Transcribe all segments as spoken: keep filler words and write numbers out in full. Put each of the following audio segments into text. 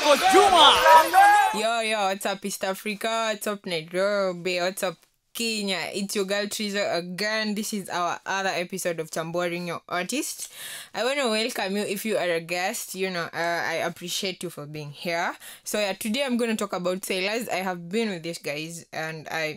Yo, yo, what's up, East Africa? What's up, Nairobi? What's up, Kenya? It's your girl, Triza, again. This is our other episode of Chamboring Your Artist. I want to welcome you if you are a guest. You know, uh, I appreciate you for being here. So, yeah, today I'm going to talk about Sailors. I have been with these guys, and I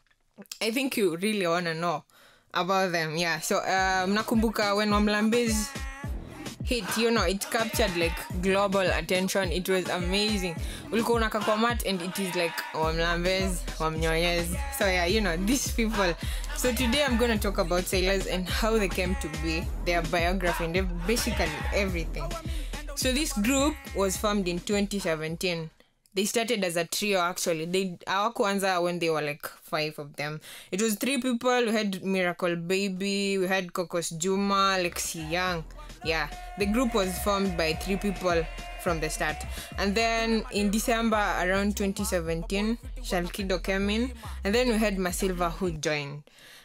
I think you really want to know about them. Yeah, so, um, nakumbuka when Wamlambez hit, you know, it captured like global attention. It was amazing. Ulikuwa unaka kwa mat and it is like Wamlambez, Wamnyonyez. So yeah, you know, these people. So today I'm going to talk about Sailors and how they came to be, their biography, and their basically everything. So this group was formed in twenty seventeen. They started as a trio actually. They hawakuanza when they were like five of them. It was three people. We had Miracle Baby, we had Kokos Juma, Lexi Young. Yeah, the group was formed by three people from the start. And then in December around twenty seventeen, Shalkido came in, and then we had Masilva who joined.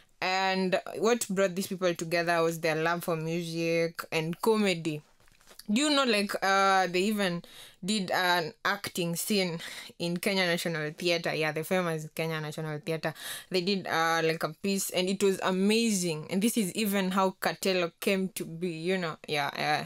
And what brought these people together was their love for music and comedy. Do you know, like, uh, they even did an acting scene in Kenya National Theatre. Yeah, the famous Kenya National Theatre. They did, uh, like, a piece, and it was amazing. And this is even how Katelo came to be, you know. Yeah, uh,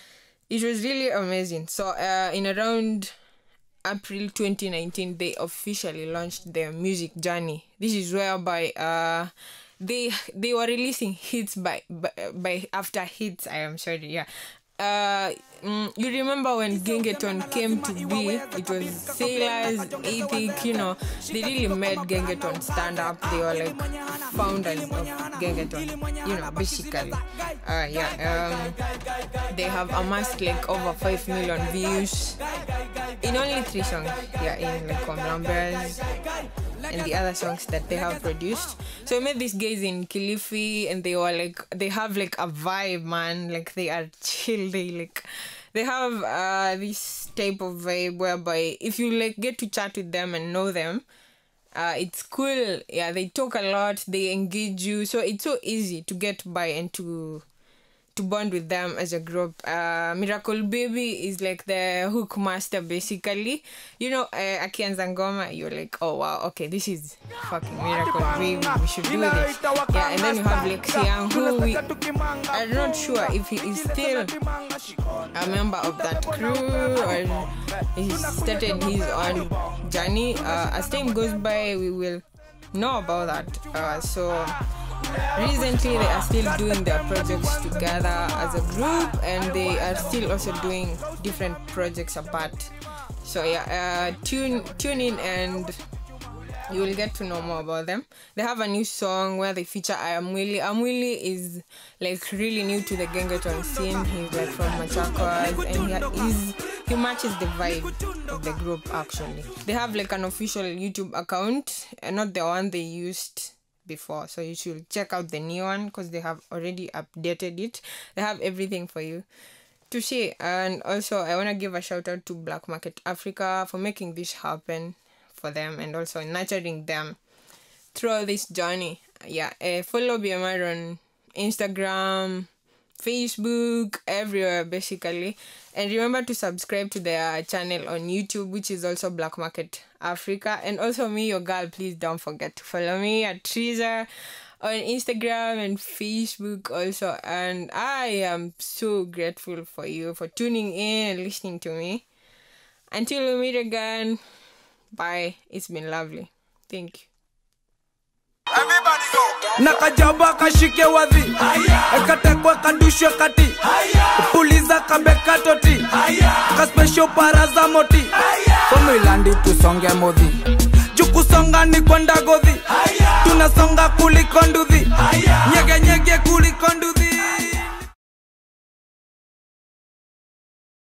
it was really amazing. So, uh, in around April twenty nineteen, they officially launched their music journey. This is whereby, uh, they they were releasing hits by, by, by after hits, I am sorry, yeah. Uh, mm, you remember when Gengeton came to be, it was Sailors, Ethic, you know, they really made Gengeton stand up. They were like founders of Gengeton, you know, basically. Uh, yeah, um, they have amassed like over five million views in only three songs. Yeah, in like Wamlambez and the other songs that they have produced. So I met these guys in Kilifi, and they were like, they have like a vibe, man. Like they are chill. They like, they have uh this type of vibe whereby if you like get to chat with them and know them, uh, it's cool. Yeah, they talk a lot. They engage you, so it's so easy to get by and to to bond with them as a group. Uh, Miracle Baby is like the hook master, basically. You know, uh, Akianza Ngoma, you're like, oh wow, okay, this is fucking Miracle Baby, we should do this. Yeah, and then you have Lexi Young, who we, I'm not sure if he is still a member of that crew or he started his own journey. Uh, as time goes by, we will know about that. Uh, so recently they are still doing their projects together as a group, and they are still also doing different projects apart. So yeah, uh, tune tune in and you will get to know more about them. They have a new song where they feature Amwili. Amwili is like really new to the Gengeton scene. He's like from Machakos, and he is he matches the vibe of the group actually. They have like an official YouTube account, and not the one they used before, so you should check out the new one because they have already updated it. They have everything for you to see. And also I want to give a shout out to Black Market Africa for making this happen for them and also nurturing them throughout this journey. Yeah, uh, follow B M R on Instagram, Facebook, everywhere basically, and remember to subscribe to their channel on YouTube, which is also Black Market Africa. And also me, your girl, please don't forget to follow me at Triza on Instagram and Facebook also. And I am so grateful for you for tuning in and listening to me. Until we meet again, bye. It's been lovely. Thank you. Everybody go. Nakajaba kashike wadhi, ekatekwe kadushwe kati, puliza kabeka toti, kaspesho paraza moti, somilandi tusonge modhi, jukusonga ni kwenda godhi, tunasonga kuliko nduthi.